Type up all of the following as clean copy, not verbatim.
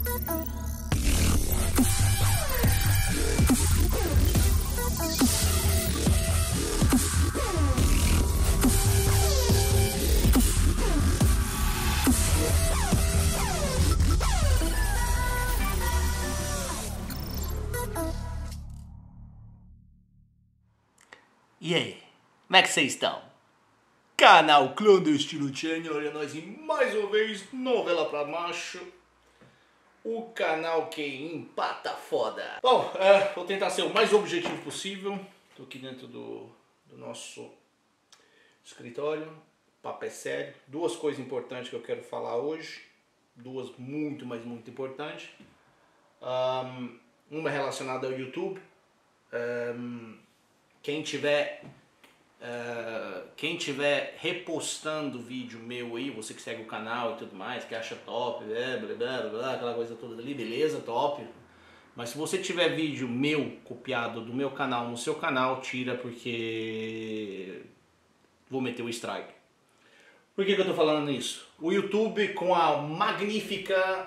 E aí, como é que vocês estão? Canal Clandestino Channel, olha nós em mais uma vez, novela pra macho. O canal que empata foda. Bom, vou tentar ser o mais objetivo possível. Tô aqui dentro do nosso escritório, o papo é sério. Duas coisas importantes que eu quero falar hoje. Duas muito, mas muito importantes. Uma relacionada ao YouTube. Quem tiver repostando vídeo meu aí, você que segue o canal e tudo mais, que acha top, blá, blá, blá, aquela coisa toda ali, beleza, top. Mas se você tiver vídeo meu copiado do meu canal no seu canal, tira, porque vou meter o strike. Por que eu tô falando isso? O YouTube, com a magnífica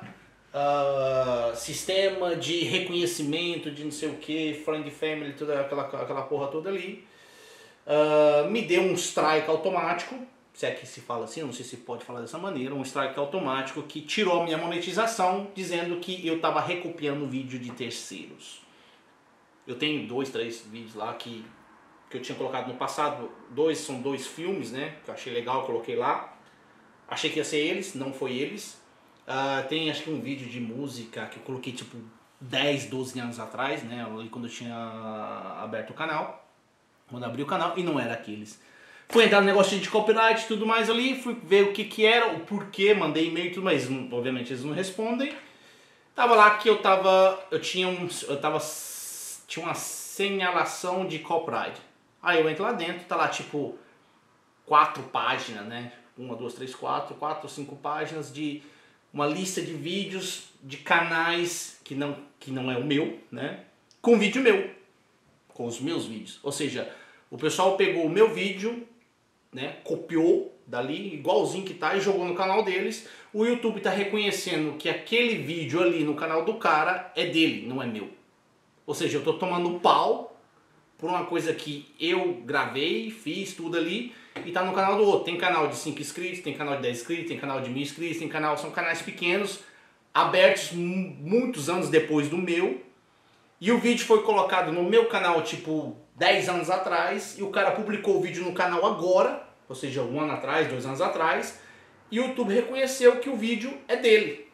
sistema de reconhecimento de não sei o que, friend family, toda aquela porra toda ali, me deu um strike automático, se é que se fala assim, não sei se pode falar dessa maneira, um strike automático que tirou a minha monetização, dizendo que eu estava recopiando vídeo de terceiros. Eu tenho 2, 3 vídeos lá que eu tinha colocado no passado, são dois filmes, né, que eu achei legal, eu coloquei lá, achei que ia ser eles, não foi eles. Tem acho que um vídeo de música que eu coloquei tipo 10, 12 anos atrás, né, quando eu tinha aberto o canal, quando abri o canal, e não era aqueles. Fui entrar no negócio de copyright e tudo mais ali, fui ver o que era, o porquê, mandei e-mail e tudo, mas obviamente eles não respondem. Tava lá que tinha uma segnalação de copyright. Aí eu entro lá dentro, tá lá tipo 4 páginas, né, 1, 2, 3, 4 ou 5 páginas de uma lista de vídeos de canais que não é o meu, né, com vídeo meu, com os meus vídeos. Ou seja, o pessoal pegou o meu vídeo, né, copiou dali, igualzinho que tá, e jogou no canal deles. O YouTube tá reconhecendo que aquele vídeo ali no canal do cara é dele, não é meu. Ou seja, eu tô tomando pau por uma coisa que eu gravei, fiz tudo ali, e tá no canal do outro. Tem canal de 5 inscritos, tem canal de 10 inscritos, tem canal de 1000 inscritos, são canais pequenos, abertos muitos anos depois do meu. E o vídeo foi colocado no meu canal tipo 10 anos atrás, e o cara publicou o vídeo no canal agora, ou seja, 1 ano atrás, 2 anos atrás, e o YouTube reconheceu que o vídeo é dele.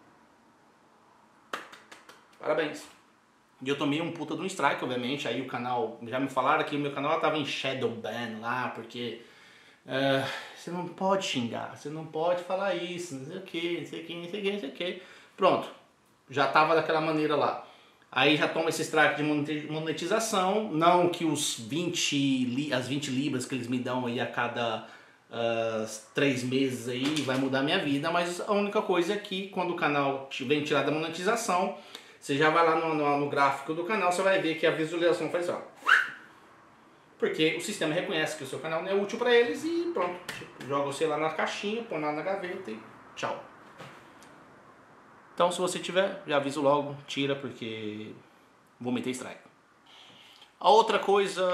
Parabéns. E eu tomei um puta de um strike, obviamente. Aí o canal, já me falaram que o meu canal estava em shadow ban lá, porque você não pode xingar, você não pode falar isso, não sei o que, não sei o que, não sei o que, não sei o que. Pronto, já estava daquela maneira lá. Aí já toma esse strike de monetização, não que as 20 libras que eles me dão aí a cada 3 meses aí vai mudar a minha vida, mas a única coisa é que quando o canal vem tirar da monetização, você já vai lá no gráfico do canal, você vai ver que a visualização faz assim, ó. Porque o sistema reconhece que o seu canal não é útil para eles e pronto, tipo, joga você lá na caixinha, põe lá na gaveta e tchau. Então se você tiver, já aviso logo, tira porque vou meter strike. A outra coisa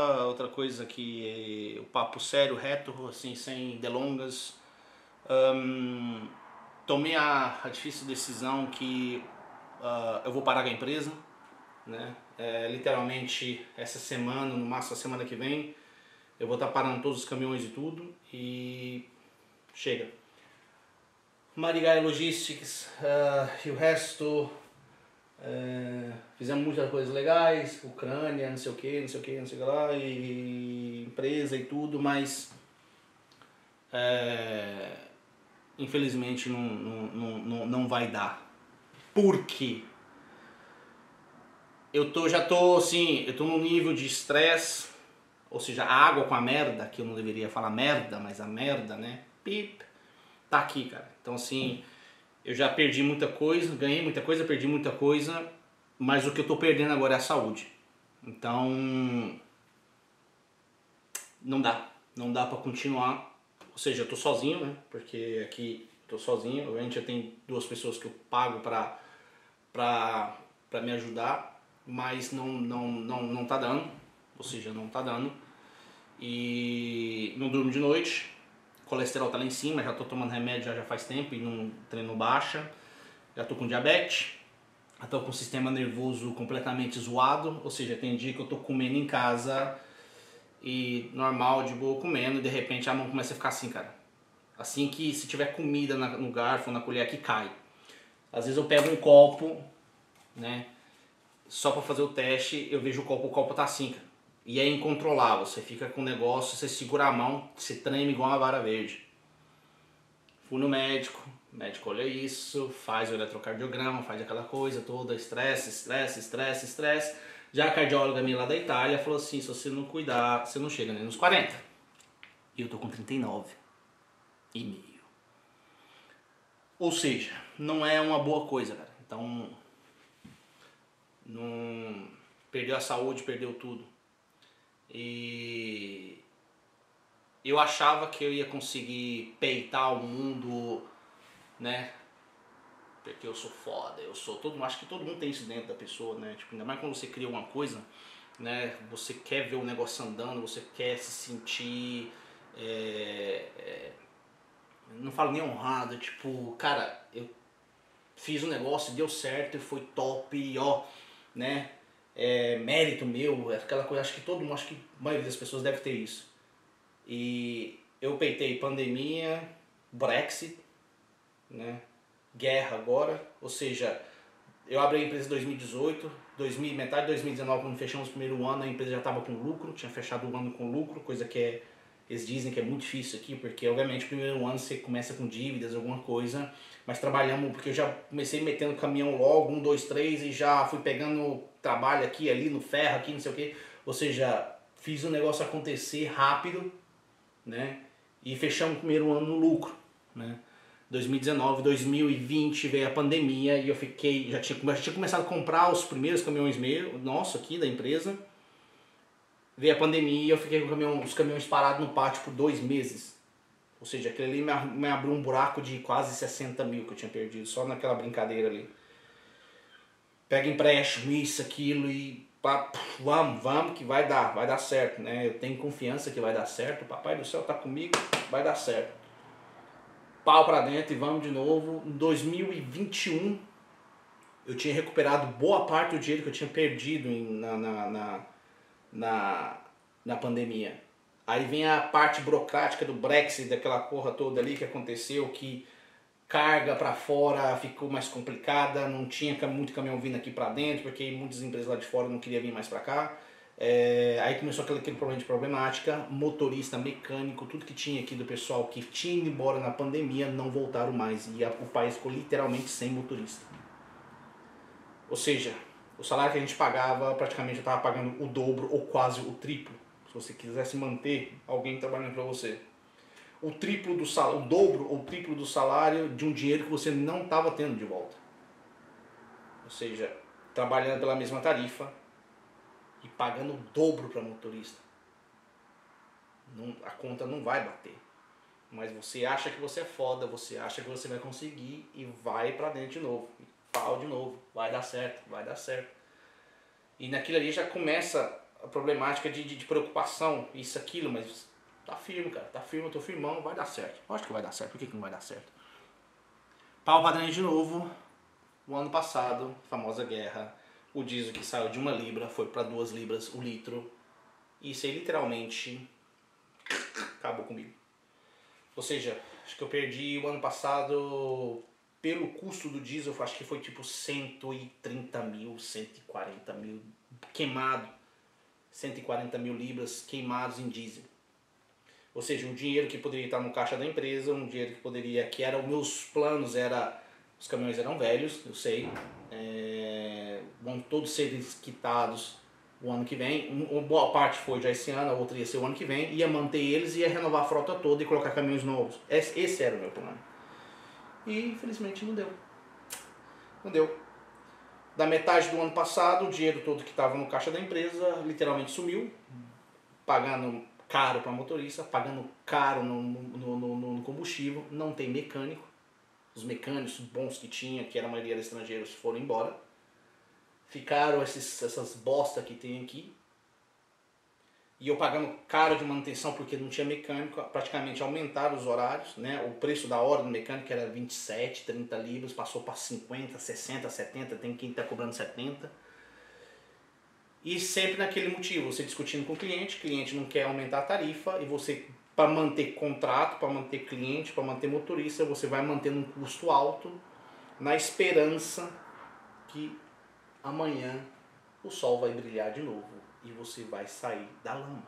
que o papo sério, reto, assim, sem delongas, tomei a difícil decisão que eu vou parar com a empresa, né? Literalmente essa semana, no máximo a semana que vem, eu vou estar parando todos os caminhões e tudo e chega. Marigai Logistics e o resto, fizemos muitas coisas legais, Ucrânia, não sei o que, não sei o que, não sei o que lá, e empresa e tudo, mas infelizmente não vai dar. Por quê? Eu tô num nível de estresse, ou seja, a água com a merda, que eu não deveria falar merda, mas a merda, né? Pip, tá aqui, cara. Então assim, eu já perdi muita coisa, ganhei muita coisa, perdi muita coisa, mas o que eu tô perdendo agora é a saúde. Então, não dá pra continuar. Ou seja, eu tô sozinho, né? Porque aqui tô sozinho, a gente já tem 2 pessoas que eu pago pra pra me ajudar, mas não tá dando, ou seja, não tá dando. E não durmo de noite, o colesterol tá lá em cima, já tô tomando remédio já faz tempo e não treino baixa, já tô com diabetes, já tô com o sistema nervoso completamente zoado, ou seja, tem dia que eu tô comendo em casa e normal, de boa, comendo, e de repente a mão começa a ficar assim, cara. Assim que se tiver comida no garfo, na colher, que cai. Às vezes eu pego um copo, né, só pra fazer o teste, eu vejo o copo tá assim, cara. E é incontrolável, você fica com o negócio, você segura a mão, você treme igual uma vara verde. Fui no médico, o médico olha isso, faz o eletrocardiograma, faz aquela coisa toda, estresse. Já a cardióloga minha lá da Itália falou assim, se você não cuidar, você não chega nem nos 40. E eu tô com 39 e meio. Ou seja, não é uma boa coisa, cara. Então, não perdeu a saúde, perdeu tudo. E eu achava que eu ia conseguir peitar o mundo, né? Porque eu sou foda, eu sou todo, acho que todo mundo tem isso dentro da pessoa, né? Tipo, ainda mais quando você cria uma coisa, né? Você quer ver o negócio andando, você quer se sentir, não falo nem honrado, tipo, cara, eu fiz um negócio, deu certo e foi top, e ó, né? Mérito meu, aquela coisa, acho que todo mundo, acho que a maioria das pessoas deve ter isso. E eu peitei pandemia, Brexit, né? Guerra agora, ou seja, eu abri a empresa em 2018, metade de 2019, quando fechamos o primeiro ano, a empresa já estava com lucro, tinha fechado o ano com lucro, coisa que eles dizem que é muito difícil aqui, porque obviamente o primeiro ano você começa com dívidas, alguma coisa, mas trabalhamos, porque eu já comecei metendo caminhão logo, 1, 2, 3, e já fui pegando trabalho aqui, ali, no ferro, aqui, não sei o que, ou seja, fiz o negócio acontecer rápido, né? E fechamos o primeiro ano no lucro, né? 2019, 2020 veio a pandemia e eu fiquei, já tinha começado a comprar os primeiros caminhões meus, nosso aqui da empresa. Veio a pandemia e eu fiquei com os caminhões parados no pátio por 2 meses. Ou seja, aquele ali me abriu um buraco de quase 60 mil que eu tinha perdido, só naquela brincadeira ali. Pega empréstimo, isso, aquilo e vamos que vai dar certo, né? Eu tenho confiança que vai dar certo, o Papai do Céu tá comigo, vai dar certo. Pau pra dentro e vamos de novo. Em 2021 eu tinha recuperado boa parte do dinheiro que eu tinha perdido na pandemia. Aí vem a parte burocrática do Brexit, daquela porra toda ali que aconteceu, que carga pra fora ficou mais complicada, não tinha muito caminhão vindo aqui pra dentro, porque muitas empresas lá de fora não queriam vir mais pra cá. Aí começou aquele problema de problemática, motorista, mecânico, tudo que tinha aqui do pessoal que tinha ido embora na pandemia não voltaram mais e o país ficou literalmente sem motorista. Ou seja, o salário que a gente pagava, praticamente eu estava pagando o dobro ou quase o triplo. Se você quisesse manter alguém trabalhando para você. O triplo do salário, o dobro ou o triplo do salário de um dinheiro que você não estava tendo de volta. Ou seja, trabalhando pela mesma tarifa e pagando o dobro para motorista. A conta não vai bater. Mas você acha que você é foda, você acha que você vai conseguir e vai pra dentro de novo. E pau de novo. Vai dar certo, vai dar certo. E naquilo ali já começa a problemática de preocupação, isso, aquilo, mas tá firme, cara. Tá firme, eu tô firmão, vai dar certo. Eu acho que vai dar certo, por que não vai dar certo? Pau pra dentro de novo. O ano passado, famosa guerra, o diesel que saiu de 1 libra foi para 2 libras o litro. E isso aí literalmente acabou comigo. Ou seja, acho que eu perdi o ano passado, pelo custo do diesel, acho que foi tipo 130 mil, 140 mil queimado. 140 mil libras queimados em diesel. Ou seja, um dinheiro que poderia estar no caixa da empresa, um dinheiro que poderia, que era os meus planos, os caminhões eram velhos, eu sei, vão todos ser quitados o ano que vem. Uma boa parte foi já esse ano, a outra ia ser o ano que vem, ia manter eles, ia renovar a frota toda e colocar caminhões novos. Esse era o meu plano. E infelizmente não deu. Não deu. Da metade do ano passado, o dinheiro todo que estava no caixa da empresa literalmente sumiu, pagando caro para motorista, pagando caro no combustível, não tem mecânico. Os mecânicos bons que tinha, que era a maioria era estrangeiros, foram embora. Ficaram essas bosta que tem aqui. E eu pagando caro de manutenção porque não tinha mecânico, praticamente aumentaram os horários, né? O preço da hora do mecânico era 27, 30 libras, passou para 50, 60, 70, tem quem está cobrando 70. E sempre naquele motivo, você discutindo com o cliente não quer aumentar a tarifa e você, para manter contrato, para manter cliente, para manter motorista, você vai mantendo um custo alto na esperança que amanhã o sol vai brilhar de novo e você vai sair da lama.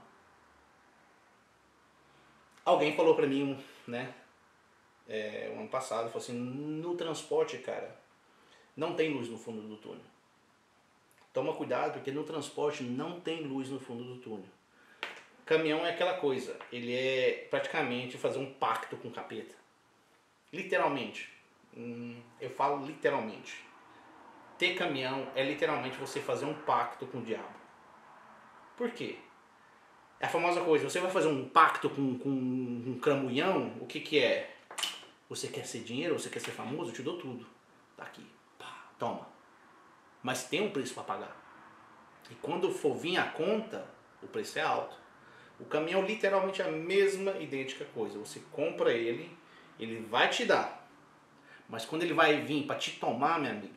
Alguém falou pra mim, né, o ano passado, falou assim, no transporte, cara, não tem luz no fundo do túnel. Toma cuidado, porque no transporte não tem luz no fundo do túnel. Caminhão é aquela coisa, ele é praticamente fazer um pacto com o capeta. Literalmente, eu falo literalmente. Ter caminhão é literalmente você fazer um pacto com o diabo. Por quê? É a famosa coisa, você vai fazer um pacto com um cramunhão, o que que é? Você quer ser dinheiro, você quer ser famoso, eu te dou tudo. Tá aqui, pá, toma. Mas tem um preço para pagar. E quando for vir a conta, o preço é alto. O caminhão literalmente é a mesma idêntica coisa. Você compra ele, ele vai te dar. Mas quando ele vai vir para te tomar, meu amigo,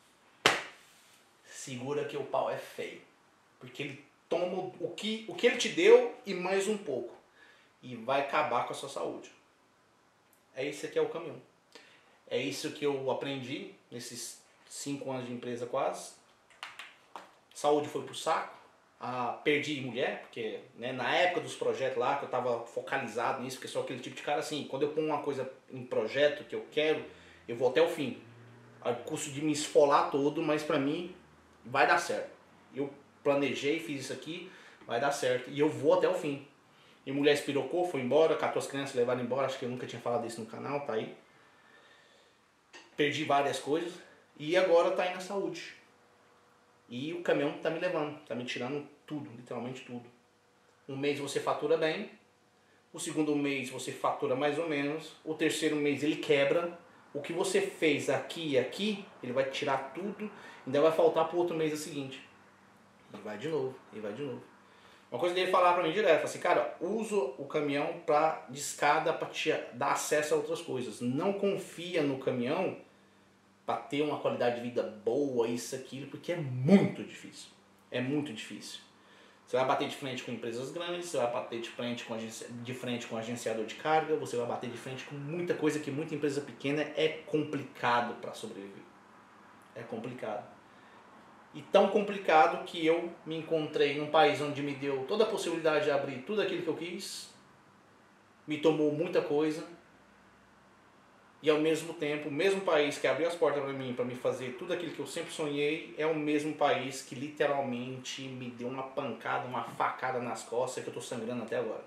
segura que o pau é feio. Porque ele toma o que ele te deu e mais um pouco. E vai acabar com a sua saúde. É isso que é o caminhão. É isso que eu aprendi nesses 5 anos de empresa quase. Saúde foi pro saco. Perdi mulher, porque né, na época dos projetos lá, que eu tava focalizado nisso, porque sou aquele tipo de cara assim, quando eu ponho uma coisa em projeto que eu quero, eu vou até o fim. Ao custo de me esfolar todo, mas pra mim vai dar certo. Eu planejei, fiz isso aqui, vai dar certo. E eu vou até o fim. E mulher espirocou, foi embora, catou as crianças, levaram embora, acho que eu nunca tinha falado isso no canal, tá aí. Perdi várias coisas e agora tá aí na saúde. E o caminhão tá me levando, tá me tirando tudo, literalmente tudo. Um mês você fatura bem, o segundo mês você fatura mais ou menos, o terceiro mês ele quebra. O que você fez aqui e aqui, ele vai tirar tudo, ainda vai faltar pro outro mês a seguinte. E vai de novo, e vai de novo. Uma coisa que ele falar pra mim direto, assim, cara, usa o caminhão de escada pra te dar acesso a outras coisas. Não confia no caminhão para ter uma qualidade de vida boa, isso, aquilo, porque é muito difícil. É muito difícil. Você vai bater de frente com empresas grandes, você vai bater de frente com agenciador de carga, você vai bater de frente com muita coisa que muita empresa pequena é complicado para sobreviver. É complicado. E tão complicado que eu me encontrei num país onde me deu toda a possibilidade de abrir tudo aquilo que eu quis, me tomou muita coisa, e ao mesmo tempo, o mesmo país que abriu as portas para me fazer tudo aquilo que eu sempre sonhei, é o mesmo país que literalmente me deu uma pancada, uma facada nas costas que eu tô sangrando até agora.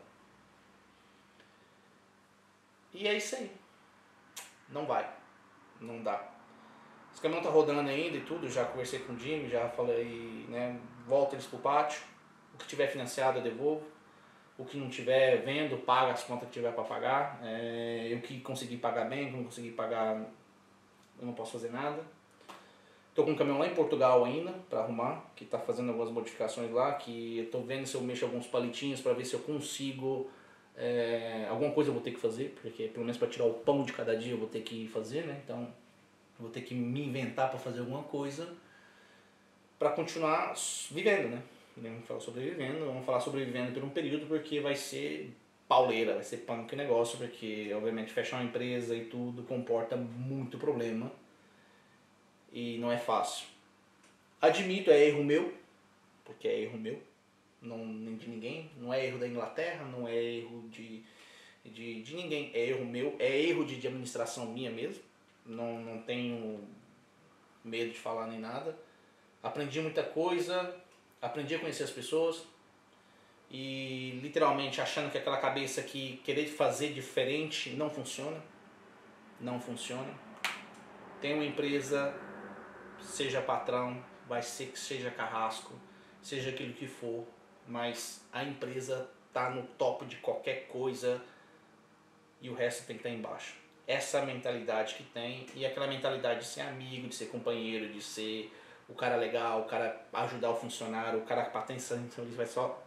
E é isso aí. Não vai. Não dá. Esse caminhão tá rodando ainda e tudo, já conversei com o Jimmy, já falei, né, volta eles pro pátio. O que tiver financiado eu devolvo. O que não tiver vendo, paga as contas que tiver para pagar. Eu que consegui pagar bem, que não consegui pagar, eu não posso fazer nada. Estou com um caminhão lá em Portugal ainda para arrumar, que está fazendo algumas modificações lá, que eu estou vendo se eu mexo alguns palitinhos para ver se eu consigo. Alguma coisa eu vou ter que fazer, porque pelo menos para tirar o pão de cada dia eu vou ter que fazer, né? Então eu vou ter que me inventar para fazer alguma coisa para continuar vivendo, né? Vamos falar sobrevivendo por um período, porque vai ser pauleira, vai ser punk o negócio, porque obviamente fechar uma empresa e tudo comporta muito problema e não é fácil. Admito, é erro meu, porque é erro meu, nem de ninguém, não é erro da Inglaterra, não é erro de ninguém, é erro meu, é erro de administração minha mesmo, não tenho medo de falar nem nada. Aprendi muita coisa, aprendi a conhecer as pessoas e literalmente achando que aquela cabeça que querer fazer diferente não funciona. Não funciona. Tem uma empresa, seja patrão, vai ser que seja carrasco, seja aquilo que for, mas a empresa está no topo de qualquer coisa e o resto tem que estar embaixo. essa mentalidade que tem, e aquela mentalidade de ser amigo, de ser companheiro, de ser o cara legal, o cara ajudar o funcionário, o cara pra atenção, então ele vai só...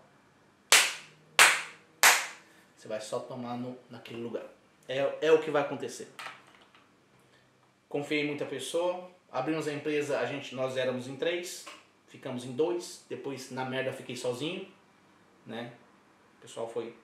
Você vai só tomar naquele lugar. É o que vai acontecer. Confiei em muita pessoa, abrimos a empresa, nós éramos em 3, ficamos em 2, depois na merda eu fiquei sozinho, né? O pessoal foi...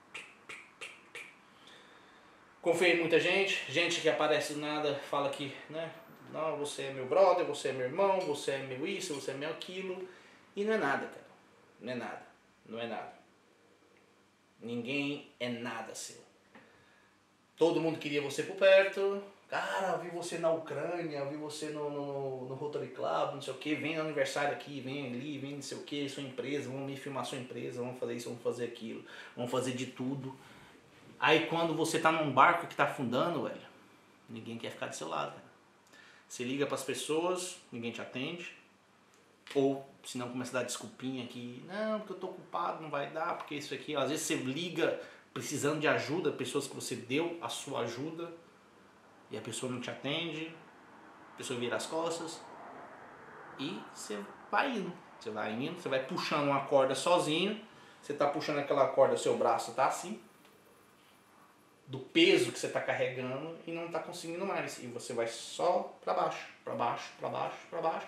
Confiei em muita gente que aparece do nada, fala que, né? Não, você é meu brother, você é meu irmão, você é meu isso, você é meu aquilo. E não é nada, cara. Não é nada. Não é nada. Ninguém é nada seu. Todo mundo queria você por perto. Cara, eu vi você na Ucrânia, eu vi você no Rotary Club, não sei o que. Vem no aniversário aqui, vem ali, vem não sei o que, sua empresa, vamos me filmar sua empresa, vamos fazer isso, vamos fazer aquilo. Vamos fazer de tudo. Aí quando você tá num barco que tá afundando, velho, ninguém quer ficar do seu lado, cara. Você liga pras pessoas, ninguém te atende. Ou se não começa a dar desculpinha aqui, não, porque eu tô ocupado, não vai dar, porque isso aqui. Às vezes você liga precisando de ajuda, pessoas que você deu a sua ajuda, e a pessoa não te atende, a pessoa vira as costas, e você vai indo. Você vai indo, você vai puxando uma corda sozinho, você tá puxando aquela corda, seu braço tá assim, do peso que você está carregando e não está conseguindo mais. E você vai só para baixo, para baixo, para baixo, para baixo.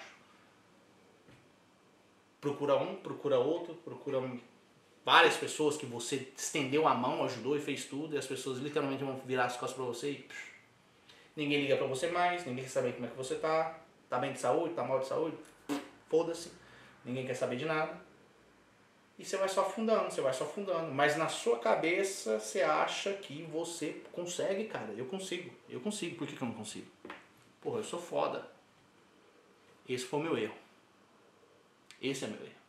Procura um, procura outro, várias pessoas que você estendeu a mão, ajudou e fez tudo, e as pessoas literalmente vão virar as costas para você e ninguém liga para você mais, ninguém quer saber como é que você tá bem de saúde, tá mal de saúde, foda-se, ninguém quer saber de nada. E você vai só afundando, mas na sua cabeça você acha que você consegue, cara. Eu consigo, por que eu não consigo? Porra, eu sou foda. Esse foi o meu erro. Esse é meu erro.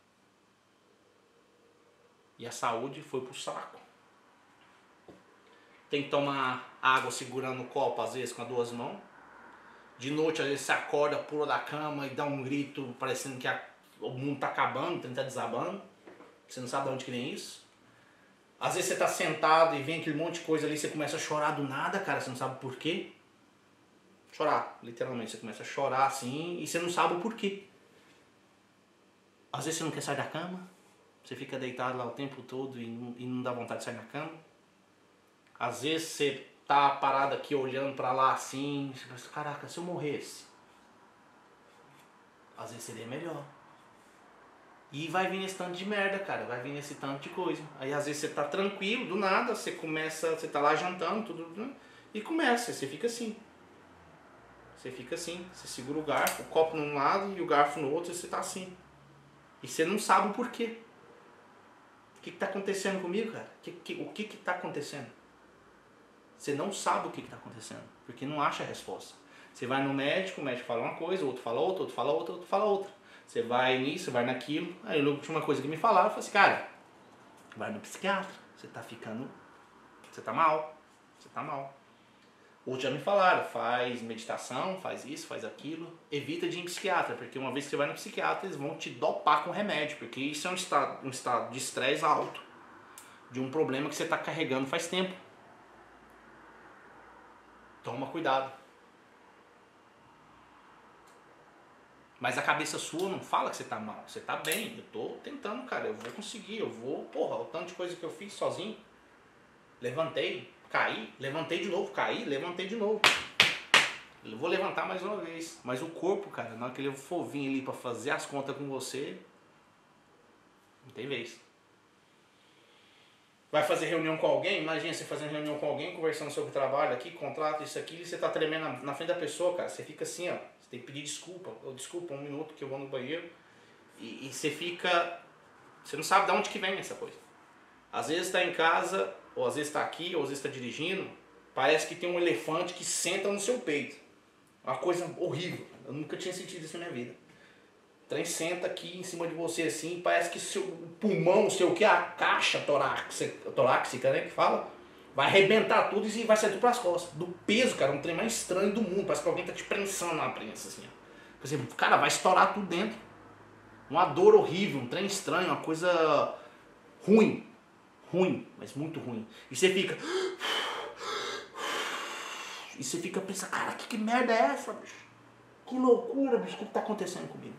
E a saúde foi pro saco. Tem que tomar água segurando o copo, às vezes com as 2 mãos. De noite, às vezes você acorda, pula da cama e dá um grito parecendo que o mundo tá acabando, o trem tá desabando. Você não sabe de onde que vem isso. Às vezes você tá sentado e vem aquele monte de coisa ali, você começa a chorar do nada, cara, você não sabe por quê. Chorar, literalmente, você começa a chorar assim e você não sabe o porquê. Às vezes você não quer sair da cama, você fica deitado lá o tempo todo e não dá vontade de sair da cama. Às vezes você tá parado aqui olhando pra lá assim, você pensa, caraca, se eu morresse, às vezes seria melhor. E vai vir esse tanto de merda, cara, vai vir esse tanto de coisa. Aí às vezes você tá tranquilo, do nada, você tá lá jantando, tudo, e você fica assim. Você fica assim, você segura o garfo, o copo num lado e o garfo no outro, e você tá assim. E você não sabe o porquê. O que tá acontecendo comigo, cara? O que tá acontecendo? Você não sabe o que tá acontecendo, porque não acha a resposta. Você vai no médico, o médico fala uma coisa, o outro fala outra, outro fala outra, outro fala outra. Você vai nisso, vai naquilo. Aí a última coisa que me falaram, eu falei assim, cara, vai no psiquiatra, você tá mal. Outros já me falaram, faz meditação, faz isso, faz aquilo. Evita de ir em psiquiatra, porque uma vez que você vai no psiquiatra, eles vão te dopar com remédio, porque isso é um estado de estresse alto, de um problema que você está carregando faz tempo. Toma cuidado. Mas a cabeça sua não fala que você tá mal, você tá bem. Eu tô tentando, cara, eu vou conseguir, porra, o tanto de coisa que eu fiz sozinho. Levantei, caí, levantei de novo, caí, levantei de novo. Eu vou levantar mais uma vez. Mas o corpo, cara, na hora que ele for vir ali pra fazer as contas com você, não tem vez. Vai fazer reunião com alguém, imagina você fazendo reunião com alguém, conversando sobre trabalho aqui, contrato, isso aqui, e você tá tremendo na frente da pessoa, cara, você fica assim, ó. Tem que pedir desculpa, desculpa, 1 minuto que eu vou no banheiro. E você fica... Você não sabe de onde que vem essa coisa. Às vezes está em casa, ou às vezes está aqui, ou às vezes está dirigindo. Parece que tem um elefante que senta no seu peito. Uma coisa horrível. Eu nunca tinha sentido isso na minha vida. O trem senta aqui em cima de você assim, parece que seu pulmão, a caixa torácica, né, que fala, vai arrebentar tudo e vai sair tudo pras costas. Do peso, cara, um trem mais estranho do mundo. Parece que alguém tá te prensando na prensa, assim, ó. Por exemplo, cara, vai estourar tudo dentro. Uma dor horrível, um trem estranho, uma coisa ruim. Ruim, mas muito ruim. E você fica... bicho. E você fica pensando, cara, que merda é essa, bicho? Que loucura, bicho, o que tá acontecendo comigo?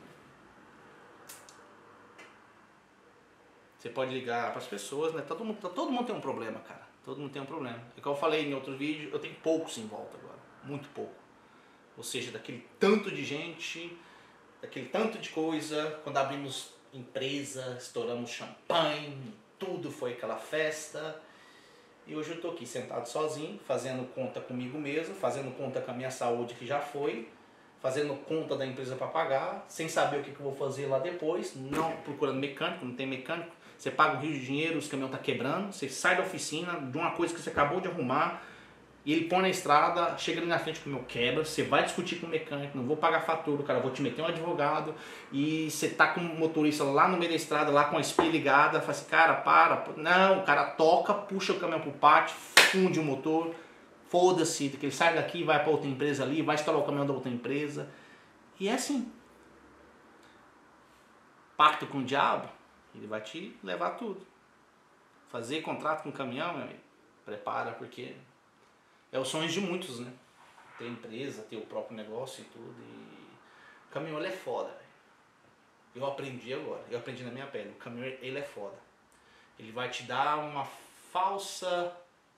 Você pode ligar para as pessoas, né? Todo mundo tem um problema, cara. Todo mundo tem um problema. É que eu falei em outro vídeo, eu tenho poucos em volta agora. Muito pouco. Ou seja, daquele tanto de gente, daquele tanto de coisa. Quando abrimos empresa, estouramos champanhe, tudo foi aquela festa. E hoje eu tô aqui sentado sozinho, fazendo conta comigo mesmo, fazendo conta com a minha saúde que já foi, fazendo conta da empresa para pagar, sem saber o que eu vou fazer lá depois, não procurando mecânico, não tem mecânico. Você paga um rio de dinheiro, o caminhão tá quebrando, você sai da oficina de uma coisa que você acabou de arrumar e ele põe na estrada, chega ali na frente com o meu quebra, você vai discutir com o mecânico, não vou pagar fatura, cara, vou te meter um advogado e você tá com o motorista lá no meio da estrada, lá com a espelha ligada, fala assim, cara, para, não, o cara toca, puxa o caminhão pro pátio, funde o motor, foda-se, que ele sai daqui, vai para outra empresa ali, vai instalar o caminhão da outra empresa, e é assim. Pacto com o diabo, ele vai te levar tudo. Fazer contrato com o caminhão, meu amigo, prepara, porque é o sonho de muitos, né? Ter empresa, ter o próprio negócio e tudo. E o caminhão, ele é foda, velho. Eu aprendi agora, eu aprendi na minha pele. O caminhão, ele é foda. Ele vai te dar uma falsa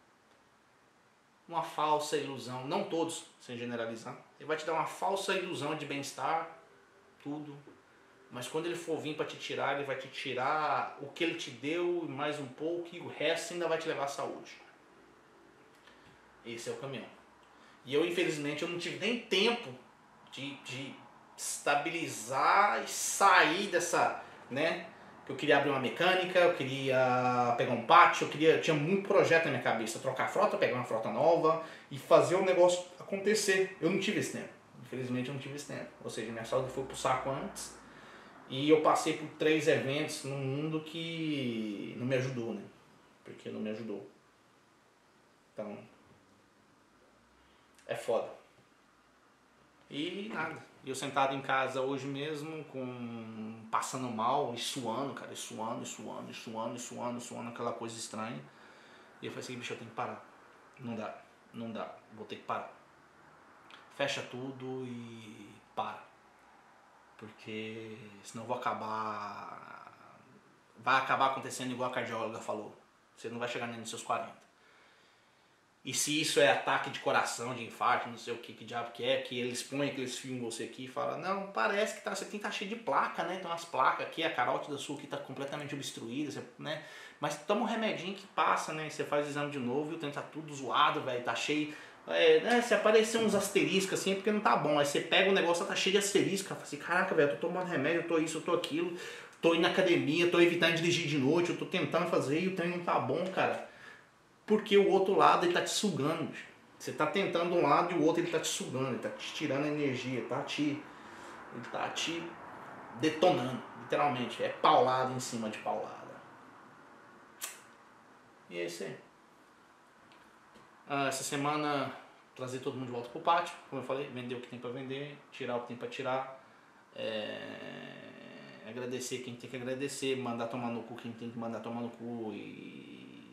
ilusão, não todos, sem generalizar. Ele vai te dar uma falsa ilusão de bem-estar, tudo. Mas quando ele for vir para te tirar, ele vai te tirar o que ele te deu e mais um pouco, e o resto ainda vai te levar à saúde. Esse é o caminhão. E eu, infelizmente, eu não tive nem tempo de estabilizar e sair dessa, né? Eu queria abrir uma mecânica, eu queria pegar um pátio, tinha muito projeto na minha cabeça. Trocar a frota, pegar uma frota nova e fazer o negócio acontecer. Eu não tive esse tempo. Infelizmente, eu não tive esse tempo. Ou seja, minha saúde foi pro saco antes. E eu passei por 3 eventos no mundo que não me ajudou, né? Porque não me ajudou. Então, é foda. E nada. Eu sentado em casa hoje mesmo, passando mal e suando, cara. E suando, aquela coisa estranha. E eu falei assim, bicho, eu tenho que parar. Não dá. Vou ter que parar. Fecha tudo e para. Porque senão vai acabar acontecendo igual a cardióloga falou. Você não vai chegar nem nos seus 40. E se isso é ataque de coração, de infarto, não sei o que diabo que é, que eles põem aqueles fios em você aqui e falam, não, parece que você tem que estar cheio de placa, né? Tem umas placas aqui, a carótida sua aqui está completamente obstruída, você, né? Mas toma um remedinho que passa, né? Você faz o exame de novo e o trem tá tudo zoado, velho, tá cheio. Né, se aparecer uns asteriscos assim é porque não tá bom. Aí você pega o negócio, tá cheio de asterisco, fala assim, caraca, velho, eu tô tomando remédio, eu tô isso, eu tô aquilo, tô indo na academia, tô evitando dirigir de noite, eu tô tentando fazer e o trem não tá bom, cara. Porque o outro lado ele tá te sugando. Você tá tentando um lado e o outro ele tá te sugando, ele tá te tirando energia, ele tá te detonando, literalmente. É paulada em cima de paulada. E é isso aí. Essa semana trazer todo mundo de volta pro pátio, como eu falei, vender o que tem para vender, tirar o que tem para tirar, agradecer quem tem que agradecer, mandar tomar no cu quem tem que mandar tomar no cu e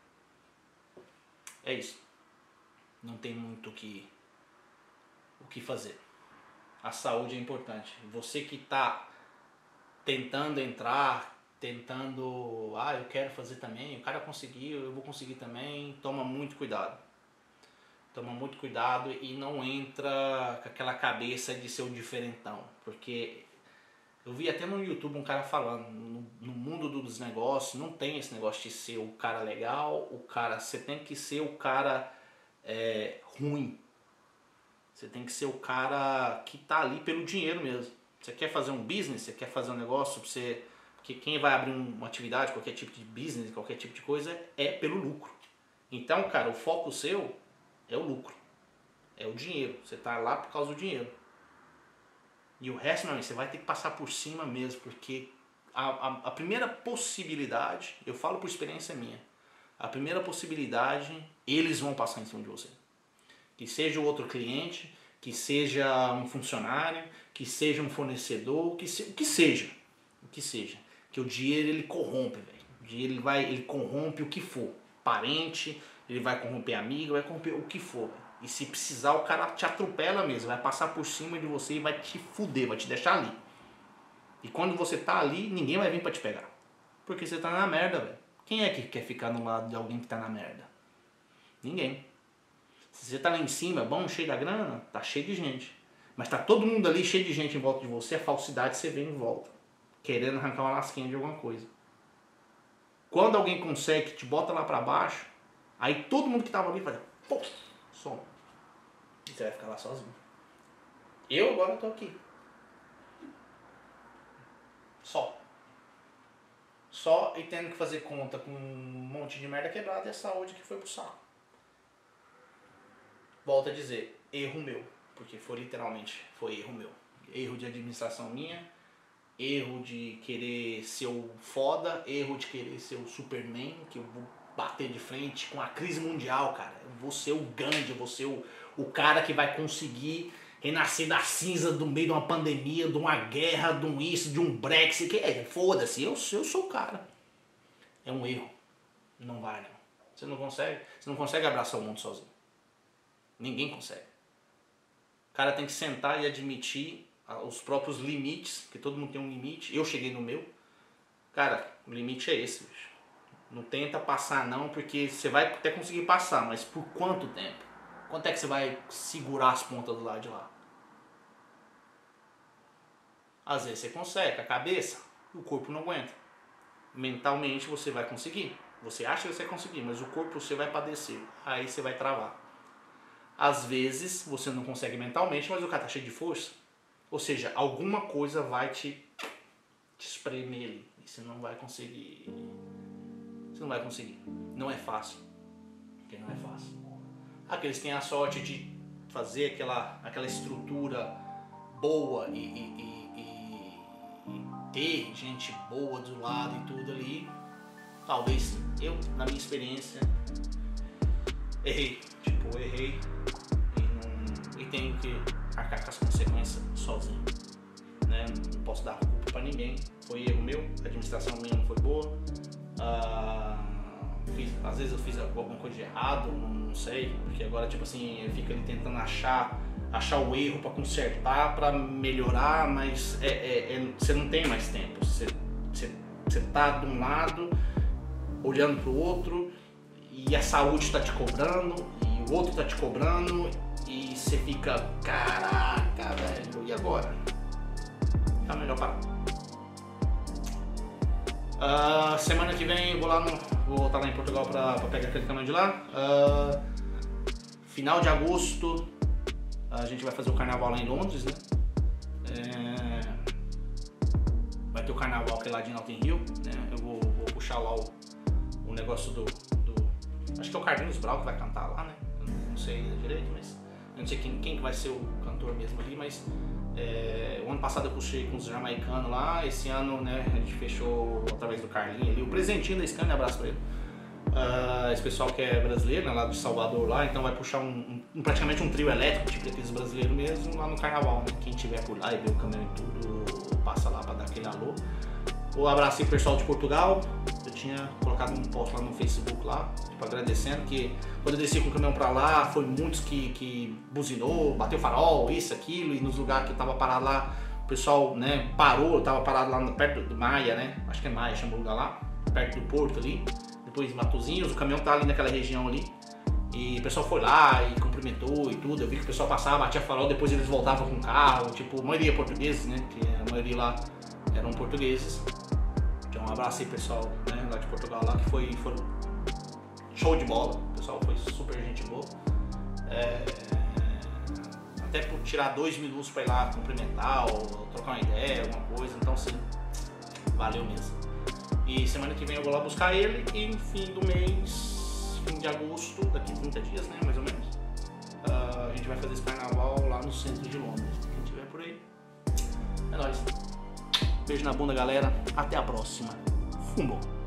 é isso. Não tem muito o que fazer. A saúde é importante. Você que está tentando entrar, eu quero fazer também, o cara conseguiu, eu vou conseguir também, toma muito cuidado. Toma muito cuidado e não entra com aquela cabeça de ser o diferentão. Porque eu vi até no YouTube um cara falando, no mundo dos negócios, não tem esse negócio de ser o cara legal, você tem que ser o cara ruim. Você tem que ser o cara que tá ali pelo dinheiro mesmo. Você quer fazer um business, você quer fazer um negócio, porque quem vai abrir uma atividade, qualquer tipo de business, qualquer tipo de coisa, é pelo lucro. Então, cara, o foco seu é o lucro, é o dinheiro. Você tá lá por causa do dinheiro. E o resto, meu amigo, você vai ter que passar por cima mesmo, porque a primeira possibilidade, eu falo por experiência minha, a primeira possibilidade, eles vão passar em cima de você. Que seja o outro cliente, que seja um funcionário, que seja um fornecedor, o que seja. Que o dinheiro ele corrompe, velho. O dinheiro ele corrompe o que for. Parente, ele vai corromper amigo, vai corromper o que for. Véio. E se precisar, o cara te atropela mesmo, vai passar por cima de você e vai te fuder, vai te deixar ali. E quando você tá ali, ninguém vai vir pra te pegar. Porque você tá na merda, velho. Quem é que quer ficar no lado de alguém que tá na merda? Ninguém. Se você tá lá em cima, bom, cheio da grana, tá cheio de gente. Mas tá todo mundo ali cheio de gente em volta de você, a falsidade você vê em volta. Querendo arrancar uma lasquinha de alguma coisa. Quando alguém consegue que te bota lá pra baixo, aí todo mundo que tava ali faz... Pô, som. E você vai ficar lá sozinho. Eu agora tô aqui. Só e tendo que fazer conta com um monte de merda quebrada e a saúde que foi pro saco. Volto a dizer, erro meu. Porque literalmente foi erro meu. Erro de administração minha, erro de querer ser o foda, erro de querer ser o Superman, que eu vou bater de frente com a crise mundial, cara. Eu vou ser o Gandhi, eu vou ser o cara que vai conseguir renascer da cinza do meio de uma pandemia, de uma guerra, de um isso, de um Brexit, que foda-se, eu sou o cara. É um erro. Não vai, não. Você não consegue abraçar o mundo sozinho. Ninguém consegue. O cara tem que sentar e admitir os próprios limites, que todo mundo tem um limite. Eu cheguei no meu. Cara, o limite é esse, bicho. Não tenta passar não, porque você vai até conseguir passar, mas por quanto tempo? Quanto é que você vai segurar as pontas do lado de lá? Às vezes você consegue, a cabeça, o corpo não aguenta. Mentalmente você vai conseguir. Você acha que você vai conseguir, mas o corpo você vai padecer. Aí você vai travar. Às vezes você não consegue mentalmente, mas o cara tá cheio de força. Ou seja, alguma coisa vai te espremer ali. E você não vai conseguir. Você não vai conseguir. Não é fácil. Porque não é fácil. Aqueles que têm a sorte de fazer aquela estrutura boa e ter gente boa do lado e tudo ali. Talvez eu, na minha experiência, errei. Tipo, errei e tenho que arcar com as consequências sozinho. Né? Não posso dar culpa pra ninguém. Foi erro meu, a administração minha não foi boa. Às vezes eu fiz alguma coisa de errado, não sei. Porque agora, tipo assim, eu fico ali tentando achar o erro pra consertar, pra melhorar, mas você não tem mais tempo. Você tá de um lado, olhando pro outro, e a saúde tá te cobrando, e o outro tá te cobrando, e você fica, caraca, velho, e agora? Tá melhor parar. Semana que vem vou voltar lá em Portugal pra pegar aquele caminhão de lá. Final de agosto a gente vai fazer o carnaval lá em Londres, né? Vai ter o carnaval aquele lá de Notting Hill, né? Eu vou puxar lá o negócio do acho que é o Carlinhos Brau que vai cantar lá, né? Eu não sei direito, mas eu não sei quem que vai ser o cantor mesmo ali, mas o ano passado eu puxei com os jamaicanos lá, esse ano, né, a gente fechou através do Carlinhos ali, o presentinho da Scania, abraço pra ele. Esse pessoal que é brasileiro, né, lá de Salvador lá, então vai puxar praticamente um trio elétrico, tipo daqueles brasileiros mesmo, lá no carnaval, né? Quem tiver por lá e ver o caminhão e tudo, passa lá pra dar aquele alô. Eu abracei o pessoal de Portugal, eu tinha colocado um post lá no Facebook lá, tipo, agradecendo, que quando eu desci com o caminhão pra lá, foi muitos que buzinou, bateu farol, isso, aquilo, e nos lugares que eu tava parado lá, o pessoal, né, parou, eu tava parado lá perto do Maia, né, acho que é Maia, chama o lugar lá, perto do porto ali, depois Matosinhos, o caminhão tá ali naquela região ali, e o pessoal foi lá e cumprimentou e tudo, eu vi que o pessoal passava, batia farol, depois eles voltavam com o carro, tipo, a maioria portugueses, né, que a maioria lá eram portugueses. Então um abraço aí pessoal, né, lá de Portugal lá, que foram show de bola, o pessoal foi super gente boa. Até por tirar 2 minutos pra ir lá cumprimentar ou trocar uma ideia, alguma coisa, então assim, valeu mesmo. E semana que vem eu vou lá buscar ele e no fim do mês, fim de agosto, daqui 30 dias, né, mais ou menos, a gente vai fazer esse carnaval lá no centro de Londres. Quem tiver por aí, é nóis. Beijo na bunda, galera. Até a próxima. Fumou.